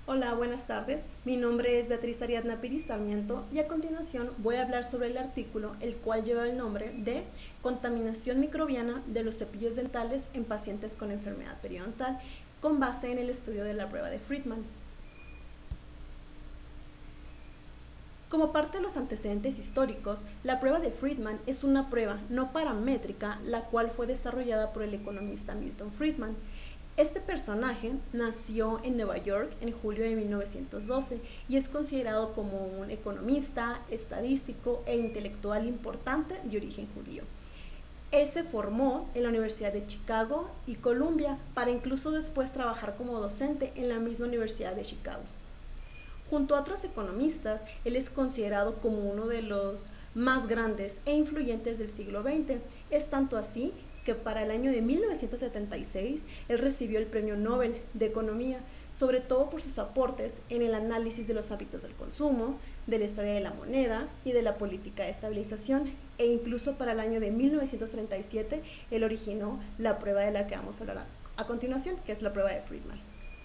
Hola, buenas tardes. Mi nombre es Beatriz Ariadna Piris Sarmiento y a continuación voy a hablar sobre el artículo el cual lleva el nombre de Contaminación microbiana de los cepillos dentales en pacientes con enfermedad periodontal, con base en el estudio de la prueba de Friedman. Como parte de los antecedentes históricos, la prueba de Friedman es una prueba no paramétrica, la cual fue desarrollada por el economista Milton Friedman. Este personaje nació en Nueva York en julio de 1912 y es considerado como un economista, estadístico e intelectual importante de origen judío. Él se formó en la Universidad de Chicago y Columbia para incluso después trabajar como docente en la misma Universidad de Chicago. Junto a otros economistas, él es considerado como uno de los más grandes e influyentes del siglo XX. Es tanto así que para el año de 1976 él recibió el Premio Nobel de Economía, sobre todo por sus aportes en el análisis de los hábitos del consumo, de la historia de la moneda y de la política de estabilización, e incluso para el año de 1937 él originó la prueba de la que vamos a hablar a continuación, que es la prueba de Friedman.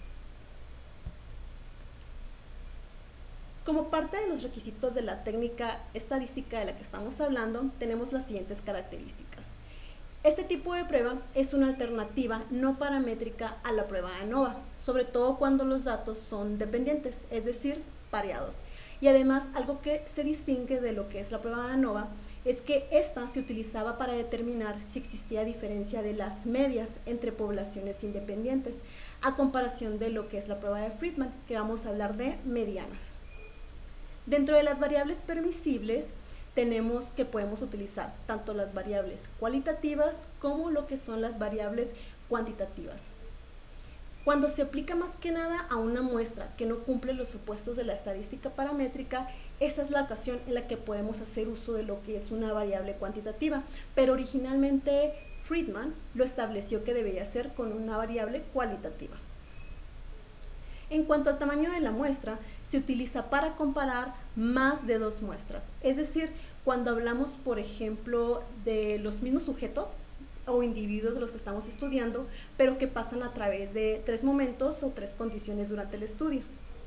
Como parte de los requisitos de la técnica estadística de la que estamos hablando, tenemos las siguientes características. Este tipo de prueba es una alternativa no paramétrica a la prueba ANOVA, sobre todo cuando los datos son dependientes, es decir, pareados. Y además, algo que se distingue de lo que es la prueba ANOVA es que esta se utilizaba para determinar si existía diferencia de las medias entre poblaciones independientes, a comparación de lo que es la prueba de Friedman, que vamos a hablar de medianas. Dentro de las variables permisibles tenemos que podemos utilizar tanto las variables cualitativas como lo que son las variables cuantitativas. Cuando se aplica más que nada a una muestra que no cumple los supuestos de la estadística paramétrica, esa es la ocasión en la que podemos hacer uso de lo que es una variable cuantitativa, pero originalmente Friedman lo estableció que debía ser con una variable cualitativa. En cuanto al tamaño de la muestra, se utiliza para comparar más de dos muestras. Es decir, cuando hablamos, por ejemplo, de los mismos sujetos o individuos de los que estamos estudiando, pero que pasan a través de tres momentos o tres condiciones durante el estudio.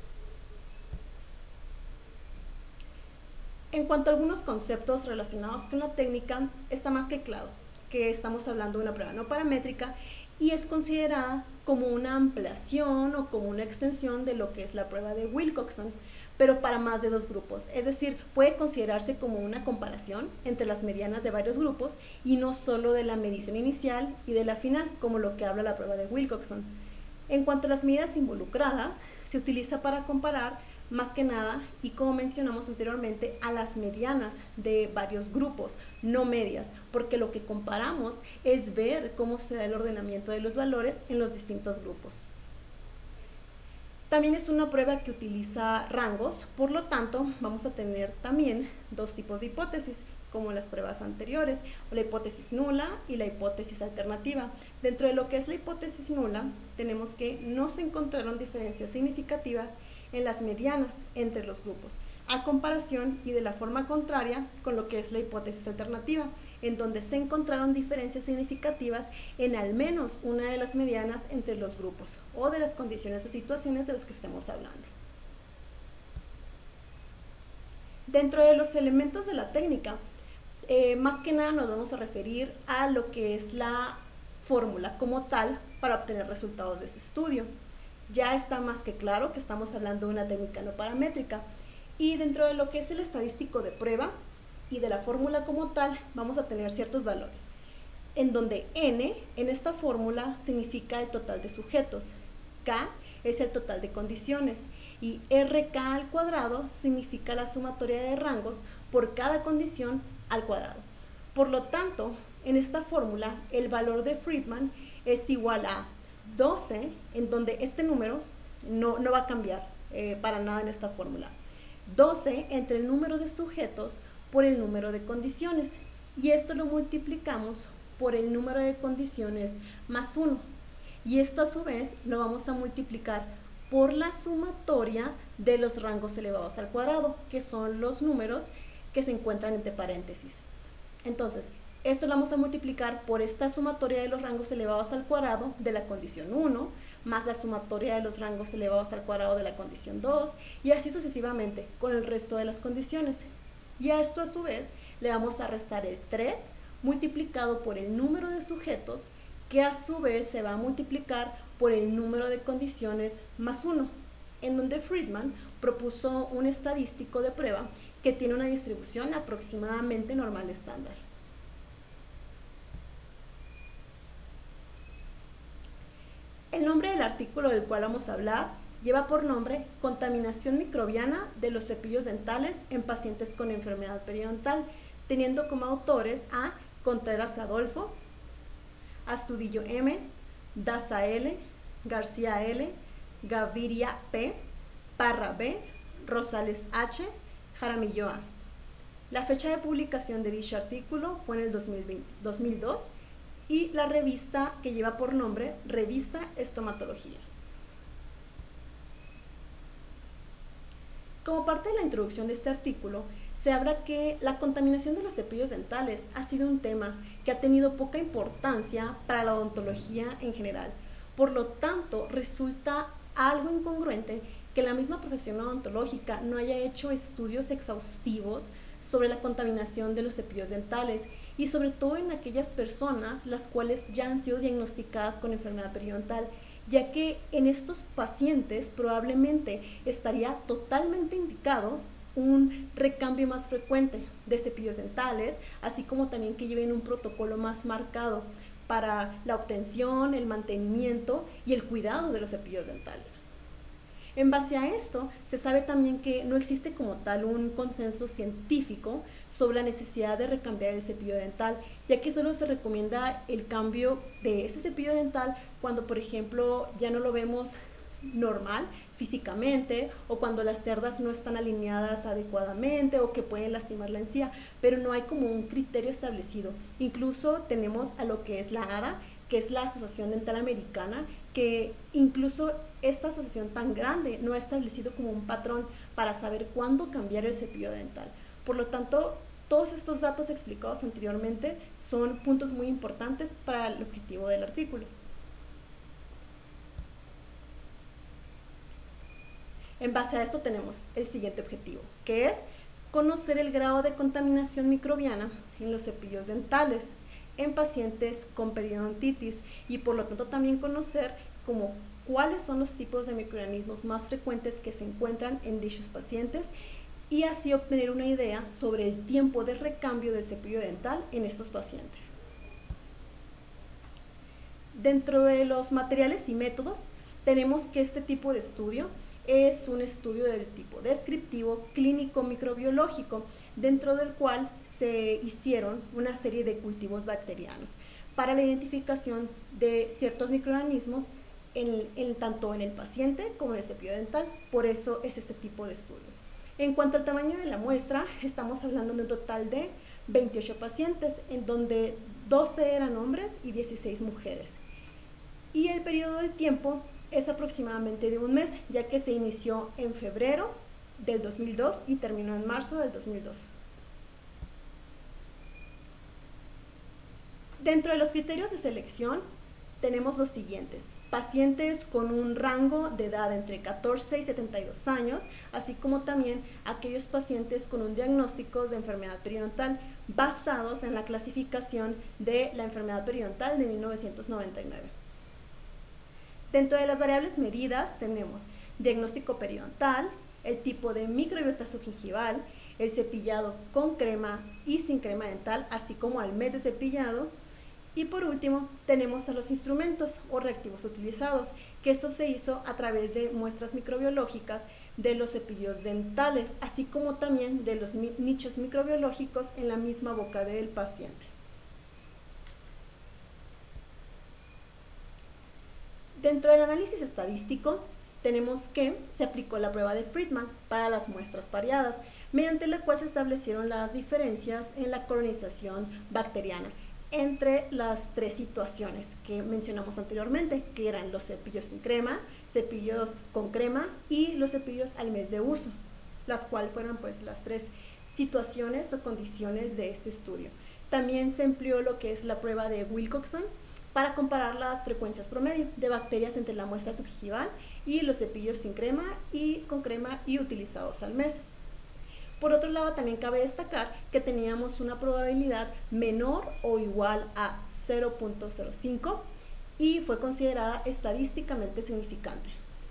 En cuanto a algunos conceptos relacionados con la técnica, está más que claro que estamos hablando de una prueba no paramétrica y es considerada como una ampliación o como una extensión de lo que es la prueba de Wilcoxon, pero para más de dos grupos. Es decir, puede considerarse como una comparación entre las medianas de varios grupos y no solo de la medición inicial y de la final, como lo que habla la prueba de Wilcoxon. En cuanto a las medidas involucradas, se utiliza para comparar más que nada, y como mencionamos anteriormente, a las medianas de varios grupos, no medias, porque lo que comparamos es ver cómo se da el ordenamiento de los valores en los distintos grupos. También es una prueba que utiliza rangos, por lo tanto vamos a tener también dos tipos de hipótesis, como las pruebas anteriores, la hipótesis nula y la hipótesis alternativa. Dentro de lo que es la hipótesis nula, tenemos que no se encontraron diferencias significativas en las medianas entre los grupos, a comparación y de la forma contraria con lo que es la hipótesis alternativa, en donde se encontraron diferencias significativas en al menos una de las medianas entre los grupos o de las condiciones o situaciones de las que estemos hablando. Dentro de los elementos de la técnica, más que nada nos vamos a referir a lo que es la fórmula como tal para obtener resultados de ese estudio. Ya está más que claro que estamos hablando de una técnica no paramétrica, y dentro de lo que es el estadístico de prueba y de la fórmula como tal vamos a tener ciertos valores, en donde n en esta fórmula significa el total de sujetos, k es el total de condiciones y rk al cuadrado significa la sumatoria de rangos por cada condición al cuadrado. Por lo tanto, en esta fórmula el valor de Friedman es igual a 12, en donde este número no va a cambiar para nada en esta fórmula. 12 entre el número de sujetos por el número de condiciones, y esto lo multiplicamos por el número de condiciones más 1, y esto a su vez lo vamos a multiplicar por la sumatoria de los rangos elevados al cuadrado, que son los números que se encuentran entre paréntesis. Entonces, esto lo vamos a multiplicar por esta sumatoria de los rangos elevados al cuadrado de la condición 1 más la sumatoria de los rangos elevados al cuadrado de la condición 2, y así sucesivamente con el resto de las condiciones. Y a esto a su vez le vamos a restar el 3 multiplicado por el número de sujetos, que a su vez se va a multiplicar por el número de condiciones más 1, en donde Friedman propuso un estadístico de prueba que tiene una distribución aproximadamente normal estándar. El nombre del artículo del cual vamos a hablar lleva por nombre Contaminación microbiana de los cepillos dentales en pacientes con enfermedad periodontal, teniendo como autores a Contreras Adolfo, Astudillo M, Daza L, García L, Gaviria P, Parra B, Rosales H, Jaramillo A. La fecha de publicación de dicho artículo fue en el 2002 y la revista que lleva por nombre Revista Estomatología. Como parte de la introducción de este artículo, se habla que la contaminación de los cepillos dentales ha sido un tema que ha tenido poca importancia para la odontología en general. Por lo tanto, resulta algo incongruente que la misma profesión odontológica no haya hecho estudios exhaustivos sobre la contaminación de los cepillos dentales, y sobre todo en aquellas personas las cuales ya han sido diagnosticadas con enfermedad periodontal, ya que en estos pacientes probablemente estaría totalmente indicado un recambio más frecuente de cepillos dentales, así como también que lleven un protocolo más marcado para la obtención, el mantenimiento y el cuidado de los cepillos dentales. En base a esto, se sabe también que no existe como tal un consenso científico sobre la necesidad de recambiar el cepillo dental, ya que solo se recomienda el cambio de ese cepillo dental cuando, por ejemplo, ya no lo vemos normal físicamente, o cuando las cerdas no están alineadas adecuadamente o que pueden lastimar la encía, pero no hay como un criterio establecido. Incluso tenemos a lo que es la ADA, que es la Asociación Dental Americana, que incluso esta asociación tan grande no ha establecido como un patrón para saber cuándo cambiar el cepillo dental. Por lo tanto, todos estos datos explicados anteriormente son puntos muy importantes para el objetivo del artículo. En base a esto tenemos el siguiente objetivo, que es conocer el grado de contaminación microbiana en los cepillos dentales en pacientes con periodontitis, y por lo tanto también conocer como cuáles son los tipos de microorganismos más frecuentes que se encuentran en dichos pacientes, y así obtener una idea sobre el tiempo de recambio del cepillo dental en estos pacientes. Dentro de los materiales y métodos tenemos que este tipo de estudio es un estudio del tipo descriptivo clínico microbiológico, dentro del cual se hicieron una serie de cultivos bacterianos para la identificación de ciertos microorganismos tanto en el paciente como en el cepillo dental. Por eso es este tipo de estudio. En cuanto al tamaño de la muestra, estamos hablando de un total de 28 pacientes, en donde 12 eran hombres y 16 mujeres. Y el periodo del tiempo es aproximadamente de un mes, ya que se inició en febrero del 2002 y terminó en marzo del 2002. Dentro de los criterios de selección tenemos los siguientes: pacientes con un rango de edad entre 14 y 72 años, así como también aquellos pacientes con un diagnóstico de enfermedad periodontal basados en la clasificación de la enfermedad periodontal de 1999. Dentro de las variables medidas tenemos diagnóstico periodontal, el tipo de microbiota subgingival, el cepillado con crema y sin crema dental, así como al mes de cepillado. Y por último, tenemos a los instrumentos o reactivos utilizados, que esto se hizo a través de muestras microbiológicas de los cepillos dentales, así como también de los nichos microbiológicos en la misma boca del paciente. Dentro del análisis estadístico, tenemos que se aplicó la prueba de Friedman para las muestras pareadas, mediante la cual se establecieron las diferencias en la colonización bacteriana entre las tres situaciones que mencionamos anteriormente, que eran los cepillos sin crema, cepillos con crema y los cepillos al mes de uso, las cuales fueron pues las tres situaciones o condiciones de este estudio. También se empleó lo que es la prueba de Wilcoxon, para comparar las frecuencias promedio de bacterias entre la muestra subgingival y los cepillos sin crema y con crema y utilizados al mes. Por otro lado, también cabe destacar que teníamos una probabilidad menor o igual a 0.05 y fue considerada estadísticamente significante.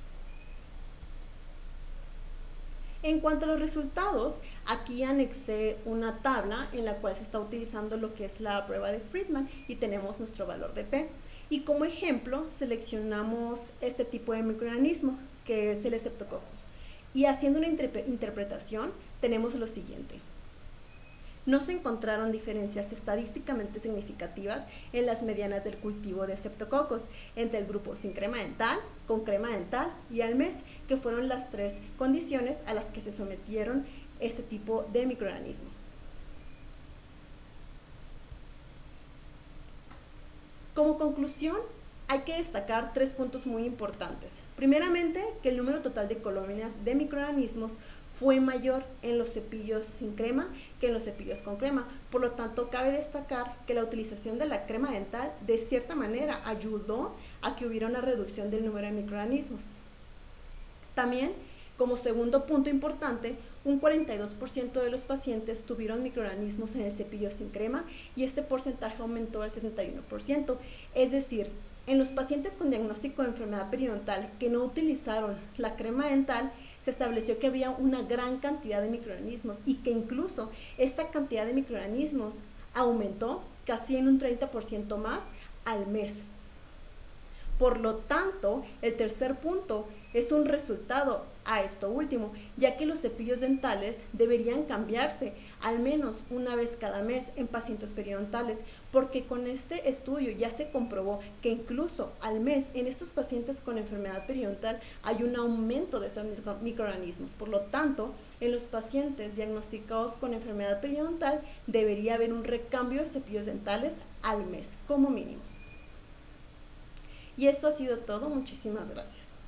En cuanto a los resultados, aquí anexé una tabla en la cual se está utilizando lo que es la prueba de Friedman y tenemos nuestro valor de P. Y como ejemplo seleccionamos este tipo de microorganismo que es el Streptococcus. Y haciendo una interpretación tenemos lo siguiente. No se encontraron diferencias estadísticamente significativas en las medianas del cultivo de Streptococcus entre el grupo sin crema dental, con crema dental y al mes, que fueron las tres condiciones a las que se sometieron este tipo de microorganismo. Como conclusión, hay que destacar tres puntos muy importantes. Primeramente, que el número total de colonias de microorganismos fue mayor en los cepillos sin crema que en los cepillos con crema. Por lo tanto, cabe destacar que la utilización de la crema dental de cierta manera ayudó a que hubiera una reducción del número de microorganismos. También, como segundo punto importante, un 42% de los pacientes tuvieron microorganismos en el cepillo sin crema y este porcentaje aumentó al 71%. Es decir, en los pacientes con diagnóstico de enfermedad periodontal que no utilizaron la crema dental, se estableció que había una gran cantidad de microorganismos y que incluso esta cantidad de microorganismos aumentó casi en un 30% más al mes. Por lo tanto, el tercer punto es un resultado a esto último, ya que los cepillos dentales deberían cambiarse al menos una vez cada mes en pacientes periodontales, porque con este estudio ya se comprobó que incluso al mes en estos pacientes con enfermedad periodontal hay un aumento de estos microorganismos. Por lo tanto, en los pacientes diagnosticados con enfermedad periodontal debería haber un recambio de cepillos dentales al mes como mínimo. Y esto ha sido todo. Muchísimas gracias.